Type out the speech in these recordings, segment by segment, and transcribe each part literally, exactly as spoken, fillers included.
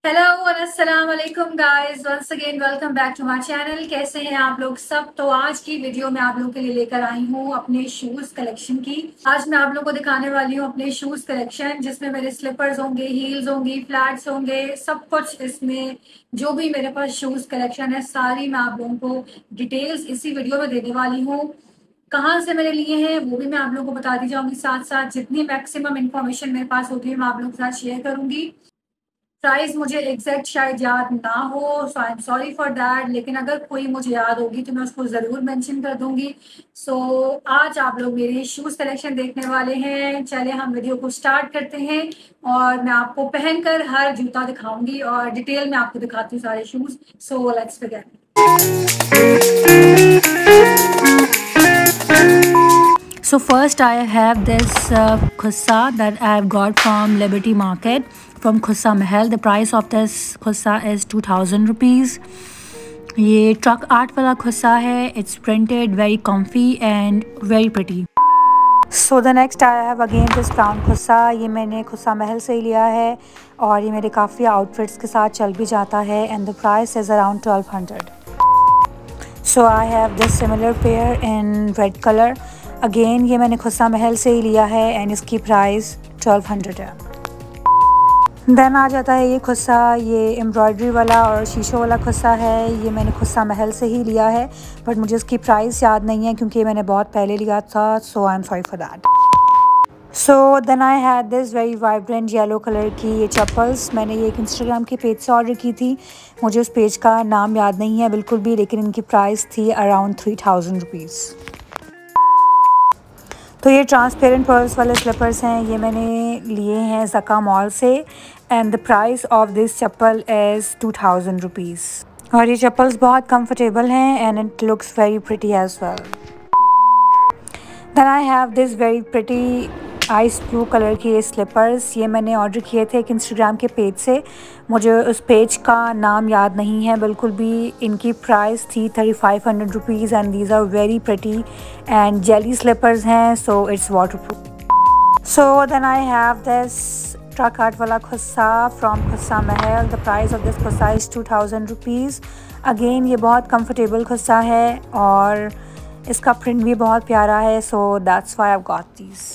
Hello और अस्सलाम वालेकुम guys, once again welcome back to my channel. कैसे हैं आप लोग सब। तो आज की वीडियो में आप लोगों के लिए लेकर आई हूँ अपने शूज कलेक्शन की। आज मैं आप लोगों को दिखाने वाली हूँ अपने शूज कलेक्शन, जिसमें मेरे स्लीपर्स होंगे, हील्स होंगी, फ्लैट्स होंगे, सब कुछ इसमें जो भी मेरे पास शूज कलेक्शन है सारी मैं आप लोगों को डिटेल्स इसी वीडियो में देने वाली हूँ। कहाँ से मैंने लिए हैं वो भी मैं आप लोगों को बताती जाऊंगी, साथ साथ जितनी मैक्सिमम इंफॉर्मेशन मेरे पास होती है मैं आप लोगों के साथ शेयर करूंगी। प्राइस मुझे एग्जैक्ट शायद याद ना हो, so I am sorry for that, लेकिन अगर कोई मुझे याद होगी तो मैं उसको ज़रूर मेंशन कर दूंगी। सो so, आज आप लोग मेरी शूज़ कलेक्शन देखने वाले हैं। चले हम वीडियो को स्टार्ट करते हैं और मैं आपको पहनकर हर जूता दिखाऊंगी और डिटेल में आपको दिखाती हूँ सारे shoes. So let's begin. So first I have this uh, khussa that I have got from Liberty Market from Khussa Mahal. The price of this khussa is two thousand rupees. ये truck art वाला खुस्सा है. It's printed, very comfy and very pretty. So the next I have again this brown khussa. ये मैंने खुस्सा महल से ही लिया है और ये मेरे काफ़ी आउटफिट्स के साथ चल भी जाता है. And the price is around twelve hundred. So I have this similar pair in red color. Again ये मैंने खुस्सा महल से ही लिया है एंड इसकी प्राइस ट्वेल्व हंड्रेड है. देन आ जाता है ये खुस्सा. ये एम्ब्रॉयडरी वाला और शीशों वाला खुस्सा है. ये मैंने खुस्सा महल से ही लिया है बट मुझे इसकी प्राइस याद नहीं है क्योंकि मैंने बहुत पहले लिया था. So I am sorry for that. So then I had this very vibrant yellow colour की ये चप्पल्स. मैंने ये एक इंस्टाग्राम के पेज से ऑर्डर की थी. मुझे उस पेज का नाम याद नहीं है बिल्कुल भी, लेकिन इनकी प्राइस थी अराउंड थ्री थाउजेंड रुपीज़. तो ये ट्रांसपेरेंट पर्ल्स वाले स्लीपर्स हैं. ये मैंने लिए हैं ज़का मॉल से and the price of this chappal is two thousand rupees. और ये चप्पल्स बहुत कंफर्टेबल हैं and it looks very pretty as well. Then I have this very pretty ice blue colour के ये स्लीपर्स. ये मैंने ऑर्डर किए थे एक इंस्टाग्राम के पेज से. मुझे उस पेज का नाम याद नहीं है बिल्कुल भी. इनकी प्राइस थी thirty five hundred rupees and these are very pretty and jelly slippers हैं. So it's waterproof. So then I have this truck art वाला khussa from Khussa Mahal. The price of this khussa is two thousand rupees. Again ये बहुत comfortable khussa है और इसका print भी बहुत प्यारा है. So that's why I got these.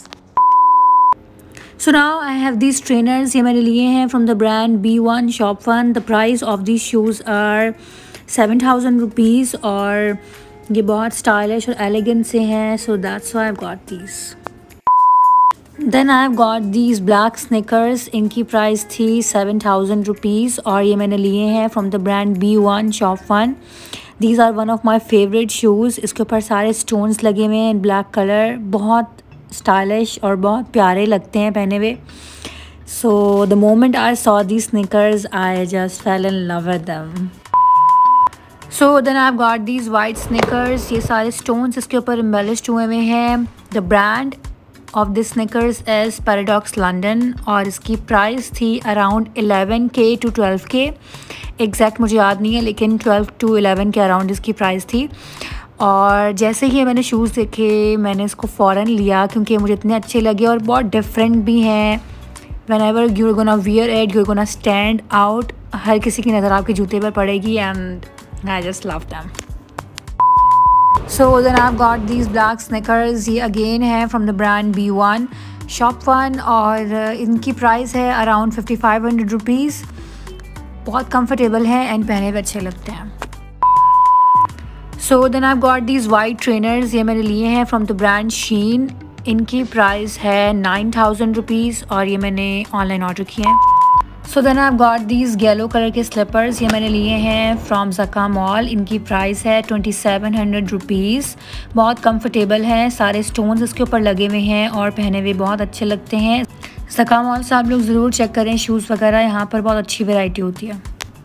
So now I have these trainers. ये मैंने लिए हैं from the brand B one Shop One. The price of these shoes are seven thousand rupees और ये बहुत stylish और elegant से हैं. So that's why I've got these. Then I've got these black sneakers. इनकी प्राइस थी seven thousand rupees और ये मैंने लिए हैं from the brand B one Shop One. These are one of my favorite shoes. इसके ऊपर सारे stones लगे हुए हैं in black color. बहुत स्टाइलिश और बहुत प्यारे लगते हैं पहने हुए. So the moment I saw the sneakers I just fell in love with them. So then I have got these white sneakers. ये सारे स्टोन्स इसके ऊपर एम्बेलिश्ड हुए हुए हैं. The brand of this sneakers is Paradox London और इसकी price थी around eleven K to twelve K. Exact मुझे याद नहीं है लेकिन ट्वेल्व टू इलेवन के अराउंड इसकी प्राइस थी. और जैसे ही मैंने शूज़ देखे मैंने इसको फ़ौरन लिया क्योंकि मुझे इतने अच्छे लगे और बहुत डिफरेंट भी हैं. Whenever you are gonna wear it you are gonna stand out. हर किसी की नज़र आपके जूते पर पड़ेगी and I just love them. So then I have got these black sneakers. ये अगेन है from the brand B one shop one और इनकी प्राइस है around fifty five hundred rupees. बहुत कम्फर्टेबल हैं एंड पहने हुए अच्छे लगते हैं. So then I have got these white trainers. ये मैंने लिए हैं फ्रॉम द ब्रांड शीन. इनकी प्राइस है नाइन थाउजेंड रुपीज़ और ये मैंने ऑनलाइन ऑर्डर किए हैं. So then I have got these yellow colour के स्लीपर्स. ये मैंने लिए हैं फ्रॉम ज़का मॉल. इनकी प्राइस है ट्वेंटी सेवन हंड्रेड रुपीज़. बहुत कंफर्टेबल हैं. सारे स्टोन्स इसके ऊपर लगे हुए हैं और पहने हुए बहुत अच्छे लगते हैं. ज़का मॉल से आप लोग ज़रूर चेक करें शूज़ वगैरह. यहाँ पर बहुत अच्छी वैरायटी होती है.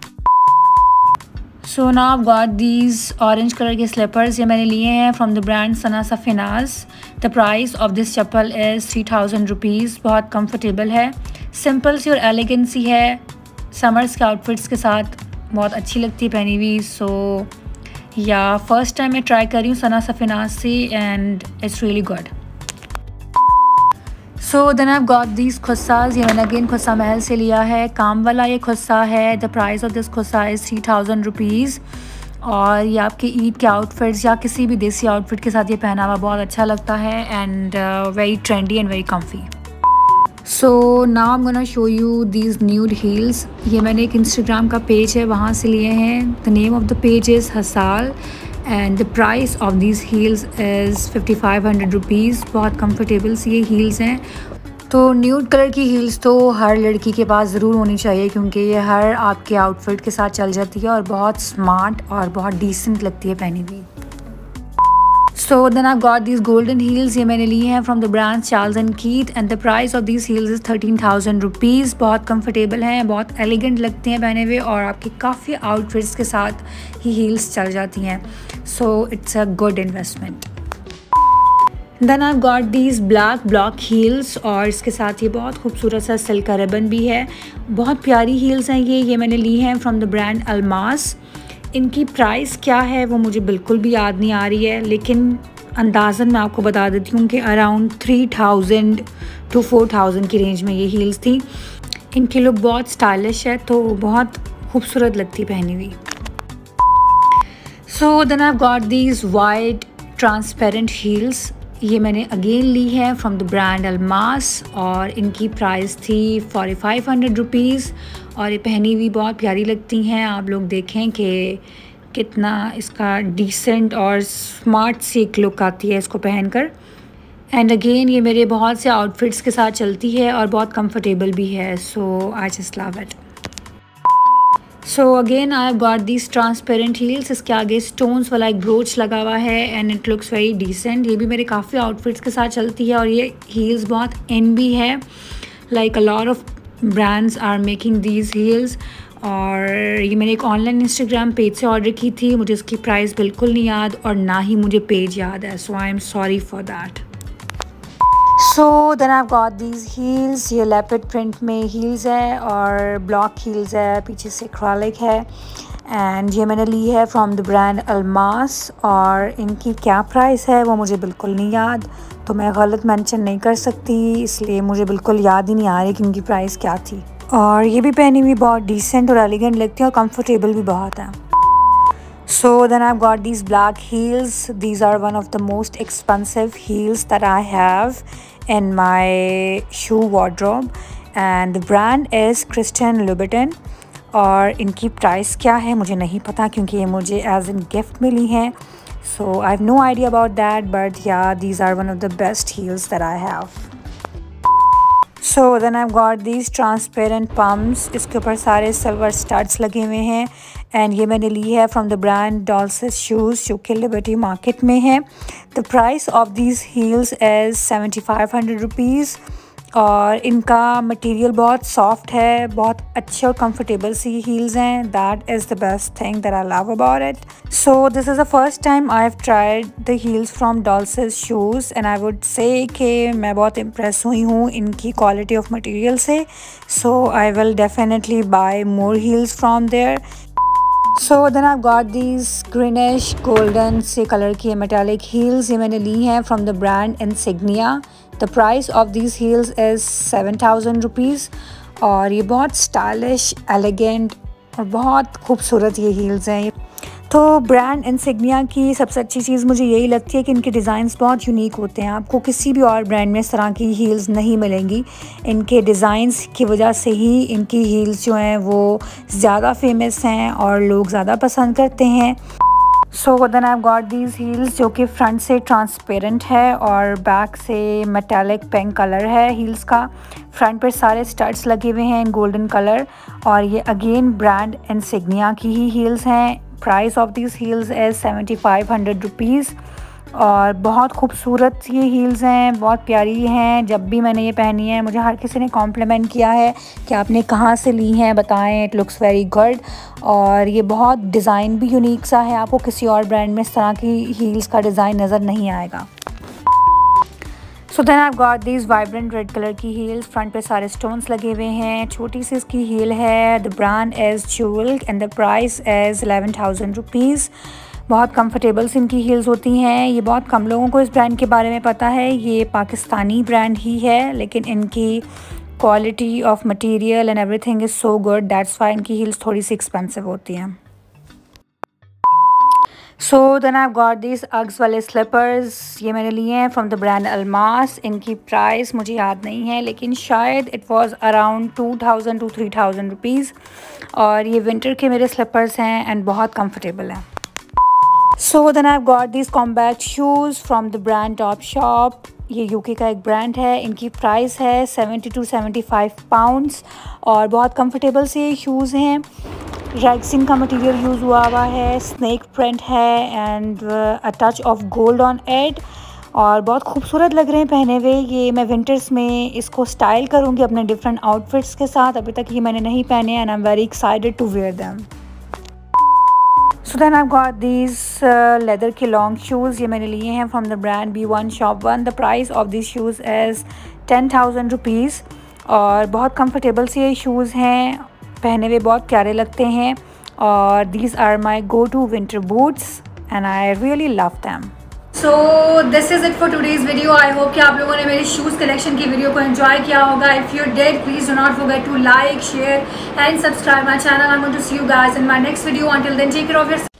So now I got these orange colour के स्लीपर्स. ये मैंने लिए हैं from the brand Sana Safinaz. The price of this chappal is three thousand rupees. बहुत कंफर्टेबल है, सिंपल सी और एलिगेंट सी है. समर्स के आउटफिट्स के साथ बहुत अच्छी लगती है पहनी हुई. सो या फर्स्ट टाइम मैं ट्राई कर रही हूँ सना सफिनाज से and it's really good. So then I got these khussas. ये मैंने अगेन खुस्सा महल से लिया है, काम वाला ये खुस्सा है। The price of this khussa is three thousand rupees और ये आपके ईद के आउटफिट्स या किसी भी देसी आउटफिट के साथ ये पहना हुआ बहुत अच्छा लगता है and very trendy and very comfy. So now I am gonna show you these nude heels. ये मैंने एक इंस्टाग्राम का पेज है वहाँ से लिए हैं। The name of the page is Hasal and the price of these heels is fifty five hundred rupees. बहुत कम्फर्टेबल सी ये हील्स हैं। तो न्यूड कलर की हील्स तो हर लड़की के पास ज़रूर होनी चाहिए क्योंकि ये हर आपके आउटफिट के साथ चल जाती है और बहुत स्मार्ट और बहुत डिसेंट लगती है पहनी हुई। So then I got these golden heels. ये मैंने ली हैं from the brand Charles and Keith and the price of these heels is thirteen thousand rupees. बहुत कंफर्टेबल हैं, बहुत एलिगेंट लगते हैं पहने हुए और आपके काफ़ी आउटफिट्स के साथ ही हील्स चल जाती हैं। So it's a good investment. Then I got these black block heels और इसके साथ ये बहुत खूबसूरत सा सिल्क का रिबन भी है। बहुत प्यारी हील्स हैं ये ये मैंने ली हैं फ्रॉम द ब्रांड अलमास। इनकी प्राइस क्या है वो मुझे बिल्कुल भी याद नहीं आ रही है, लेकिन अंदाज़न मैं आपको बता देती हूँ कि around three thousand to four thousand की रेंज में ये हील्स थी। इनकी लुक बहुत स्टाइलिश है तो बहुत खूबसूरत लगती पहनी हुई। So then I got these white transparent heels. ये मैंने अगेन ली है फ्रॉम द ब्रांड अलमास और इनकी प्राइस थी फोर्टी फाइव हंड्रेड रुपीज़ और ये पहनी हुई बहुत प्यारी लगती हैं। आप लोग देखें कि कितना इसका डिसेंट और स्मार्ट सी एक लुक आती है इसको पहनकर। एंड अगेन ये मेरे बहुत से आउटफिट्स के साथ चलती है और बहुत कंफर्टेबल भी है। So I just love it. So again I have got these transparent heels. इसके आगे स्टोन्स वाला एक ब्रोच लगा हुआ है and it looks very decent. ये भी मेरे काफ़ी आउटफिट्स के साथ चलती है और ये हील्स बहुत इन भी है। Like a lot of brands are making these heels और ये मैंने एक ऑनलाइन इंस्टाग्राम पेज से ऑर्डर की थी। मुझे इसकी प्राइस बिल्कुल नहीं याद और ना ही मुझे पेज याद है। So I am sorry for that. So then I got these heels. ये लेपर्ड प्रिंट में हील्स है और ब्लॉक हील्स है, पीछे से एक्रेलिक है एंड ये मैंने ली है फ्रॉम द ब्रांड अलमास और इनकी क्या प्राइस है वो मुझे बिल्कुल नहीं याद, तो मैं गलत मेंशन नहीं कर सकती, इसलिए मुझे बिल्कुल याद ही नहीं आ रही कि इनकी प्राइस क्या थी। और ये भी पहनी हुई बहुत डिसेंट और एलिगेंट लगती है और कंफर्टेबल भी बहुत है। So then I've got these black heels. These are one of the most expensive heels that I have in my shoe wardrobe and the brand is Christian Louboutin और इनकी price क्या है मुझे नहीं पता क्योंकि ये मुझे एज इन गिफ्ट मिली हैं। So I have no idea about that, but yeah, these are one of the best heels that I have. So then I've got these transparent pumps. इसके ऊपर सारे सिल्वर स्टड्स लगे हुए हैं and ये मैंने ली है from the brand Dolcis shoes जो कि लिबर्टी मार्केट में है। The price of these heels is seventy five hundred rupees और इनका मटेरियल बहुत सॉफ्ट है, बहुत अच्छे और कंफर्टेबल सी हील्स हैं। That is the best thing that I love about it. So this is the first time I have tried the heels from Dolcis shoes and I would say कि मैं बहुत impress हुई हूँ इनकी quality of material से। So I will definitely buy more heels from there. So then I got these greenish golden से colour की metallic heels. ये मैंने ली हैं from the brand Insignia. The price of these heels is seven thousand rupees और ये बहुत stylish, elegant और बहुत खूबसूरत ये हील्स हैं। तो ब्रांड इंसिग्निया की सबसे अच्छी चीज़ मुझे यही लगती है कि इनके डिज़ाइंस बहुत यूनिक होते हैं। आपको किसी भी और ब्रांड में इस तरह की हील्स नहीं मिलेंगी। इनके डिज़ाइंस की वजह से ही इनकी हील्स जो हैं वो ज़्यादा फेमस हैं और लोग ज़्यादा पसंद करते हैं। So then I got these heels जो कि फ्रंट से ट्रांसपेरेंट है और बैक से मेटालिक पिंक कलर है हील्स का। फ्रंट पर सारे स्टड्स लगे हुए हैं इन गोल्डन कलर और ये अगेन ब्रांड इंसिग्निया की ही हील्स हैं। Price of this heels is seventy five hundred rupees और बहुत खूबसूरत ये हील्स हैं, बहुत प्यारी हैं। जब भी मैंने ये पहनी है मुझे हर किसी ने कॉम्प्लीमेंट किया है कि आपने कहाँ से ली हैं, बताएं, इट लुक्स वेरी गुड। और ये बहुत डिज़ाइन भी यूनिक सा है, आपको किसी और ब्रांड में इस तरह की हील्स का डिज़ाइन नज़र नहीं आएगा। So then I got these vibrant red colour की हील्स। फ्रंट पे सारे स्टोन्स लगे हुए हैं, छोटी सी इसकी हील है। The brand is Jewel and the price is eleven thousand rupees. बहुत कंफर्टेबल्स इनकी हील्स होती हैं। ये बहुत कम लोगों को इस ब्रांड के बारे में पता है। ये पाकिस्तानी ब्रांड ही है, लेकिन इनकी quality of material and everything is so good, that's why इनकी हील्स थोड़ी सी एक्सपेंसिव होती हैं। So then I got this Uggs वाले स्लीपर्स। ये मैंने लिए हैं फ्रॉम द ब्रांड अलमास। इनकी प्राइस मुझे याद नहीं है, लेकिन शायद it was around two thousand to three thousand rupees. और ये विंटर के मेरे स्लीपर्स हैं एंड बहुत कंफर्टेबल हैं। So then I got this combat shoes from the brand Topshop. ये यूके का एक ब्रांड है। इनकी प्राइस है seventy two seventy five pounds और बहुत कंफर्टेबल से ये शूज़ हैं। रैक्सिन का मटेरियल यूज़ हुआ हुआ है, स्नेक प्रिंट है and a touch of gold on it और बहुत खूबसूरत लग रहे हैं पहने हुए। ये मैं विंटर्स में इसको स्टाइल करूँगी अपने डिफरेंट आउटफिट्स के साथ। अभी तक ये मैंने नहीं पहने and I am very excited to wear them. So then I got these leather के लॉन्ग शूज़। ये मैंने लिए हैं from the brand B one shop one. The price of this shoes is ten thousand rupees और बहुत comfortable से ये shoes हैं, पहने हुए बहुत प्यारे लगते हैं। और these are my go to winter boots and I really love them. So this is it for today's video. I hope कि आप लोगों ने मेरे शूज़ कलेक्शन की वीडियो को एंजॉय किया होगा। If you did, please do not forget to like, share and subscribe my channel. I want to see you guys in my next video. Until then take care of your